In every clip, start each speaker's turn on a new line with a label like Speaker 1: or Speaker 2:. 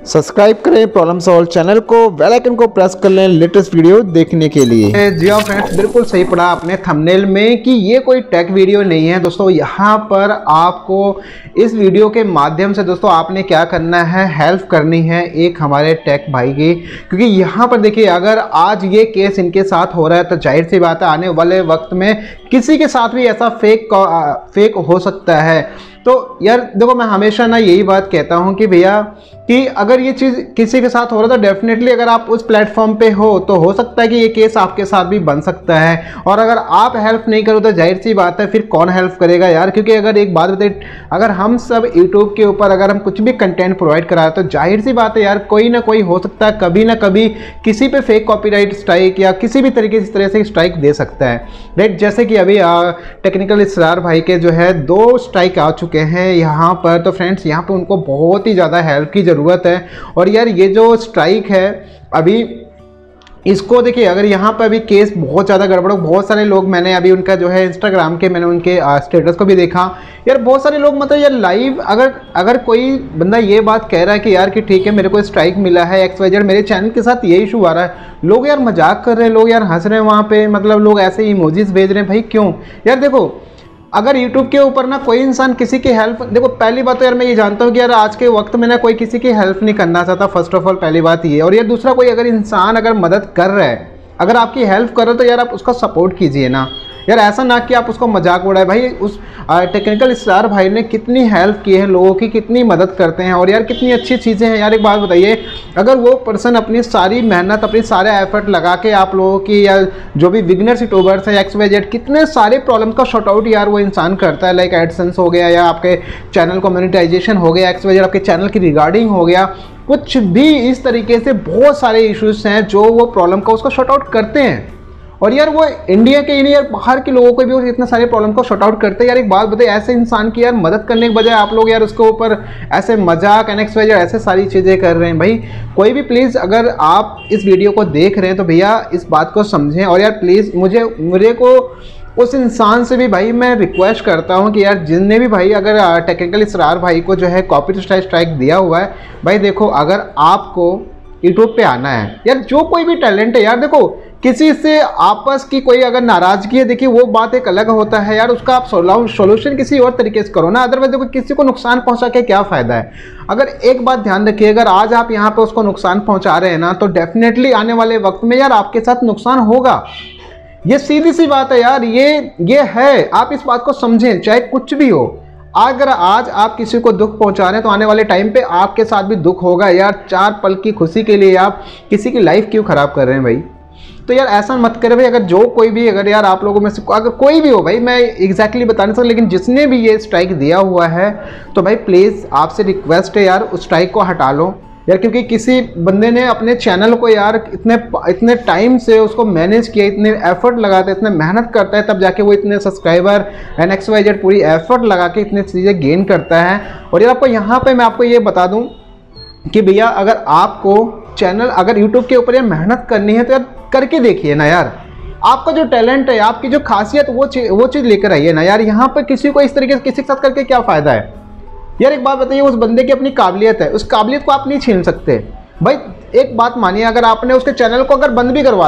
Speaker 1: Subscribe करें problem solve channel को, bell icon को प्रेस कर लें लेटेस्ट वीडियो देखने के लिए।
Speaker 2: जी हाँ फ्रेंड्स, बिल्कुल सही पढ़ा आपने थंबनेल में कि ये कोई टेक वीडियो नहीं है दोस्तों। यहाँ पर आपको इस वीडियो के माध्यम से दोस्तों आपने क्या करना है, हेल्प करनी है एक हमारे टेक भाई की। क्योंकि यहाँ पर देखिए, अगर आज ये केस इनके साथ हो रहा है तो जाहिर सी बात है आने वाले वक्त में किसी के साथ भी ऐसा फेक हो सकता है। तो यार देखो, मैं हमेशा ना यही बात कहता हूँ कि भैया कि अगर ये चीज़ किसी के साथ हो रहा है तो डेफिनेटली अगर आप उस प्लेटफॉर्म पे हो तो हो सकता है कि ये केस आपके साथ भी बन सकता है। और अगर आप हेल्प नहीं करो तो जाहिर सी बात है फिर कौन हेल्प करेगा यार। क्योंकि अगर एक बात बताइए, अगर हम सब यूट्यूब के ऊपर अगर हम कुछ भी कंटेंट प्रोवाइड करा तो जाहिर सी बात है यार कोई ना कोई हो सकता है कभी ना कभी किसी पे फेक कॉपीराइट स्ट्राइक या किसी भी तरीके से इस तरह से स्ट्राइक दे सकता है, राइट। जैसे कि अभी टेक्निकल इसरार भाई के जो है 2 स्ट्राइक आ चुके हैं यहाँ पर। तो फ्रेंड्स यहाँ पे उनको बहुत ही ज़्यादा हेल्प की ज़रूरत है। और यार ये जो स्ट्राइक है अभी इसको देखिए, अगर यहाँ पर अभी केस बहुत ज़्यादा गड़बड़, बहुत सारे लोग, मैंने अभी उनका जो है इंस्टाग्राम के मैंने उनके स्टेटस को भी देखा यार, बहुत सारे लोग मतलब यार लाइव अगर कोई बंदा ये बात कह रहा है कि यार कि ठीक है मेरे को स्ट्राइक मिला है XYZ, मेरे चैनल के साथ ये इशू आ रहा है, लोग यार मजाक कर रहे हैं, लोग यार हंस रहे हैं वहाँ पे, मतलब लोग ऐसे इमोजीज भेज रहे हैं। भाई क्यों यार? देखो, अगर YouTube के ऊपर ना कोई इंसान किसी की हेल्प, देखो पहली बात तो यार मैं ये जानता हूँ कि यार आज के वक्त में ना कोई किसी की हेल्प नहीं करना चाहता, फर्स्ट ऑफ ऑल पहली बात ये। और यार दूसरा, कोई अगर इंसान अगर मदद कर रहा है, अगर आपकी हेल्प कर रहे हो तो यार आप उसका सपोर्ट कीजिए ना यार। ऐसा ना कि आप उसको मजाक उड़ाए। भाई उस टेक्निकल स्टार भाई ने कितनी हेल्प की है लोगों की, कितनी मदद करते हैं और यार कितनी अच्छी चीज़ें हैं यार। एक बात बताइए, अगर वो पर्सन अपनी सारी मेहनत, अपनी सारे एफर्ट लगा के आप लोगों की या जो भी बिगनर्स यूट्यूबर्स हैं XYZ, कितने सारे प्रॉब्लम का शॉर्ट आउट यार वो इंसान करता है। लाइक एडसेंस हो गया या आपके चैनल को मोनेटाइजेशन हो गया, XYZ आपके चैनल की रिगार्डिंग हो गया, कुछ भी इस तरीके से बहुत सारे इश्यूज हैं जो वो प्रॉब्लम का उसको शॉर्ट आउट करते हैं। और यार वो इंडिया के ही नहीं यार बाहर के लोगों को भी वो इतने सारे प्रॉब्लम को शॉर्ट आउट करते हैं यार। एक बात बताइए, ऐसे इंसान की यार मदद करने के बजाय आप लोग यार उसके ऊपर ऐसे मजाक XYZ ऐसे सारी चीज़ें कर रहे हैं। भाई कोई भी प्लीज़ अगर आप इस वीडियो को देख रहे हैं तो भैया इस बात को समझें। और यार प्लीज़ मुझे को उस इंसान से भी भाई मैं रिक्वेस्ट करता हूं कि यार जिनने भी भाई अगर टेक्निकल इसरार भाई को जो है कॉपीराइट स्ट्राइक दिया हुआ है, भाई देखो अगर आपको यूट्यूब पे आना है यार, जो कोई भी टैलेंट है यार, देखो किसी से आपस की कोई अगर नाराजगी है, देखिए वो बात एक अलग होता है यार, उसका आप सॉल्यूशन किसी और तरीके से करो ना। अदरवाइज देखो किसी को नुकसान पहुंचा के क्या फ़ायदा है। अगर एक बात ध्यान रखिए, अगर आज आप यहाँ पे उसको नुकसान पहुंचा रहे हैं ना तो डेफिनेटली आने वाले वक्त में यार आपके साथ नुकसान होगा। ये सीधी सी बात है यार, ये है, आप इस बात को समझें चाहे कुछ भी हो। अगर आज आप किसी को दुख पहुंचा रहे हैं तो आने वाले टाइम पे आपके साथ भी दुख होगा यार। 4 पल की खुशी के लिए आप किसी की लाइफ क्यों खराब कर रहे हैं भाई? तो यार ऐसा मत करें भाई। अगर जो कोई भी अगर यार आप लोगों में से अगर कोई भी हो, भाई मैं एग्जैक्टली बता नहीं सकता, लेकिन जिसने भी ये स्ट्राइक दिया हुआ है तो भाई प्लीज़ आपसे रिक्वेस्ट है यार उस स्ट्राइक को हटा लो यार। क्योंकि किसी बंदे ने अपने चैनल को यार इतने टाइम से उसको मैनेज किया, इतने एफर्ट लगाते हैं, इतने मेहनत करता है, तब जाके वो इतने सब्सक्राइबर एंड XYZ पूरी एफर्ट लगा के इतनी चीज़ें गेन करता है। और यार आपको यहाँ पे मैं आपको ये बता दूँ कि भैया अगर आपको चैनल अगर यूट्यूब के ऊपर यार मेहनत करनी है तो यार करके देखिए ना यार। आपका जो टैलेंट है, आपकी जो खासियत, वो चीज़ लेकर आइए ना यार। यहाँ पर किसी को इस तरीके से किसी के साथ करके क्या फ़ायदा है यार? एक बात बताइए, उस बंदे की अपनी काबिलियत है, उस काबिलियत को आप नहीं छीन सकते भाई। एक बात मानिए, अगर आपने उसके चैनल को अगर बंद भी करवा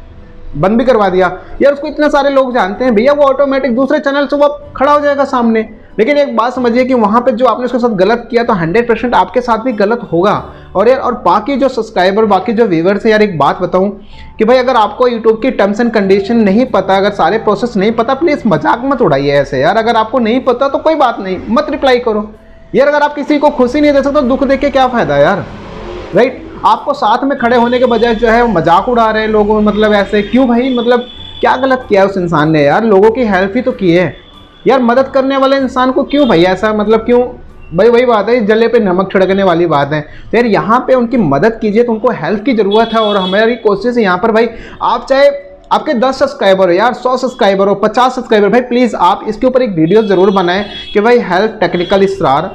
Speaker 2: दिया यार, उसको इतने सारे लोग जानते हैं भैया, वो ऑटोमेटिक दूसरे चैनल से वो खड़ा हो जाएगा सामने। लेकिन एक बात समझिए कि वहाँ पे जो आपने उसके साथ गलत किया तो 100% आपके साथ भी गलत होगा। और यार और बाकी जो सब्सक्राइबर, बाकी जो व्यूअर्स है यार, एक बात बताऊँ कि भाई अगर आपको यूट्यूब की टर्म्स एंड कंडीशन नहीं पता, अगर सारे प्रोसेस नहीं पता, प्लीज़ मजाक मत उड़ाइए ऐसे यार। अगर आपको नहीं पता तो कोई बात नहीं, मत रिप्लाई करो यार। अगर आप किसी को खुशी नहीं दे सकते तो दुख देख के क्या फ़ायदा यार, राइट। आपको साथ में खड़े होने के बजाय जो है मजाक उड़ा रहे हैं लोगों, मतलब ऐसे क्यों भाई? मतलब क्या गलत किया उस इंसान ने यार? लोगों की हेल्प ही तो की है यार। मदद करने वाले इंसान को क्यों भाई ऐसा, मतलब क्यों भाई? वही बात है, जले पे नमक छिड़कने वाली बात है। तो यार यहाँ पे उनकी मदद कीजिए, तो उनको हेल्प की ज़रूरत है। और हमारी कोशिश है यहाँ पर भाई, आप चाहे आपके 10 सब्सक्राइबर हो यार, 100 सब्सक्राइबर हो, 50 सब्सक्राइबर, भाई प्लीज़ आप इसके ऊपर एक वीडियो ज़रूर बनाएं कि भाई हेल्प टेक्निकल इसरार,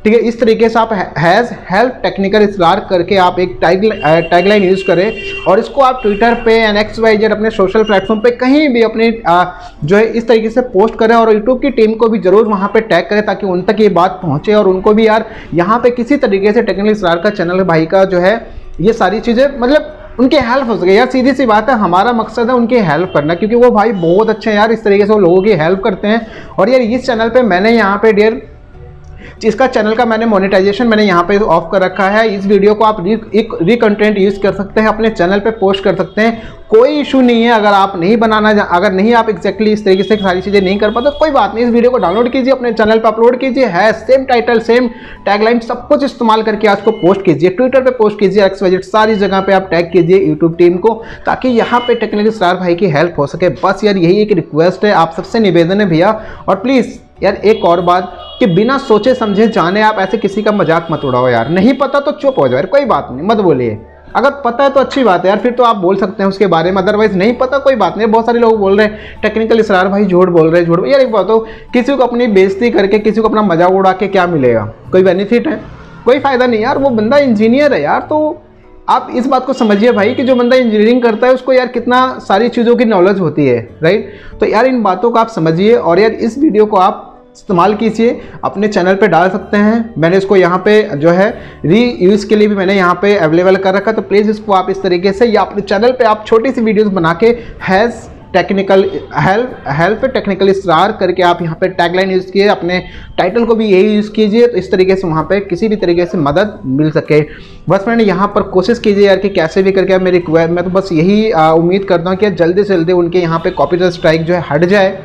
Speaker 2: ठीक है। इस तरीके से आप हैज़ हेल्प टेक्निकल इसरार करके आप एक टैगलाइन यूज़ करें और इसको आप ट्विटर पे एंड XYZ अपने सोशल प्लेटफॉर्म पे कहीं भी अपने जो है इस तरीके से पोस्ट करें और यूट्यूब की टीम को भी जरूर वहाँ पे टैग करें ताकि उन तक ये बात पहुँचे और उनको भी यार यहाँ पे किसी तरीके से टेक्निकल इसरार का चैनल भाई का जो है ये सारी चीज़ें मतलब उनकी हेल्प हो सके। यार सीधी सी बात है, हमारा मकसद है उनकी हेल्प करना, क्योंकि वो भाई बहुत अच्छे हैं यार, इस तरीके से वो लोगों की हेल्प करते हैं। और यार इस चैनल पे मैंने यहाँ पे डियर इसका चैनल का मैंने मोनेटाइजेशन मैंने यहाँ पे ऑफ कर रखा है। इस वीडियो को आप कंटेंट यूज़ कर सकते हैं, अपने चैनल पे पोस्ट कर सकते हैं, कोई इशू नहीं है। अगर आप नहीं अगर नहीं आप एग्जैक्टली इस तरीके से सारी चीज़ें नहीं कर पाते कोई बात नहीं, इस वीडियो को डाउनलोड कीजिए, अपने चैनल पे अपलोड कीजिए, है सेम टाइटल सेम टैगलाइन सब कुछ इस्तेमाल करके आज को पोस्ट कीजिए, ट्विटर पे पोस्ट कीजिए, XYZ सारी जगह पे आप टैग कीजिए यूट्यूब टीम को, ताकि यहाँ पे टेक्निकल इसरार भाई की हेल्प हो सके। बस यार यही एक रिक्वेस्ट है, आप सबसे निवेदन है भैया। और प्लीज़ यार एक और बात कि बिना सोचे समझे जाने आप ऐसे किसी का मजाक मत उड़ाओ यार। नहीं पता तो चुप हो जाओ यार, कोई बात नहीं, मत बोलिए। अगर पता है तो अच्छी बात है यार, फिर तो आप बोल सकते हैं उसके बारे में, अदरवाइज नहीं पता कोई बात नहीं। बहुत सारे लोग बोल रहे हैं टेक्निकल इसरार भाई झूठ बोल रहे हैं, झूठ। यार एक बात हो, किसी को अपनी बेइज्जती करके किसी को अपना मजाक उड़ा के क्या मिलेगा? कोई बेनिफिट है? कोई फायदा नहीं यार। वो बंदा इंजीनियर है यार, तो आप इस बात को समझिए भाई कि जो बंदा इंजीनियरिंग करता है उसको यार कितना सारी चीज़ों की नॉलेज होती है, राइट। तो यार इन बातों को आप समझिए और यार इस वीडियो को आप इस्तेमाल कीजिए, अपने चैनल पे डाल सकते हैं। मैंने इसको यहाँ पे जो है रीयूज़ के लिए भी मैंने यहाँ पे अवेलेबल कर रखा, तो प्लीज़ इसको आप इस तरीके से या अपने चैनल पे आप छोटी सी वीडियोस बना के हैज़ टेक्निकल हेल्प टेक्निकल इसरार करके आप यहाँ पे टैगलाइन यूज़ कीजिए, अपने टाइटल को भी यही यूज़ कीजिए, तो इस तरीके से वहाँ पे किसी भी तरीके से मदद मिल सके। बस मैंने यहाँ पर कोशिश कीजिए यार कि कैसे भी करके मैं तो बस यही उम्मीद करता हूँ कि जल्दी से जल्दी उनके यहाँ पे कॉपीराइट स्ट्राइक जो है हट जाए,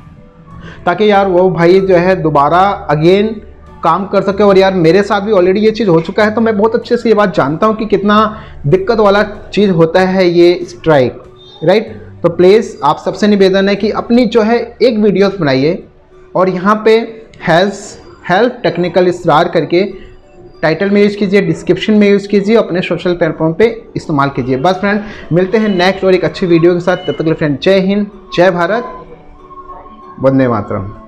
Speaker 2: ताकि यार वो भाई जो है दोबारा अगेन काम कर सके। और यार मेरे साथ भी ऑलरेडी ये चीज़ हो चुका है, तो मैं बहुत अच्छे से ये बात जानता हूँ कि कितना दिक्कत वाला चीज़ होता है ये स्ट्राइक, राइट। तो प्लीज़ आप सबसे निवेदन है कि अपनी जो है एक वीडियोस बनाइए और यहाँ पे हैज़ हेल्प टेक्निकल इसरार करके टाइटल में यूज़ कीजिए, डिस्क्रिप्शन में यूज़ कीजिए, अपने सोशल प्लेटफॉर्म पे इस्तेमाल कीजिए। बस फ्रेंड मिलते हैं नेक्स्ट और एक अच्छी वीडियो के साथ, तब तक के लिए फ्रेंड जय हिंद, जय भारत, वंदे मातरम।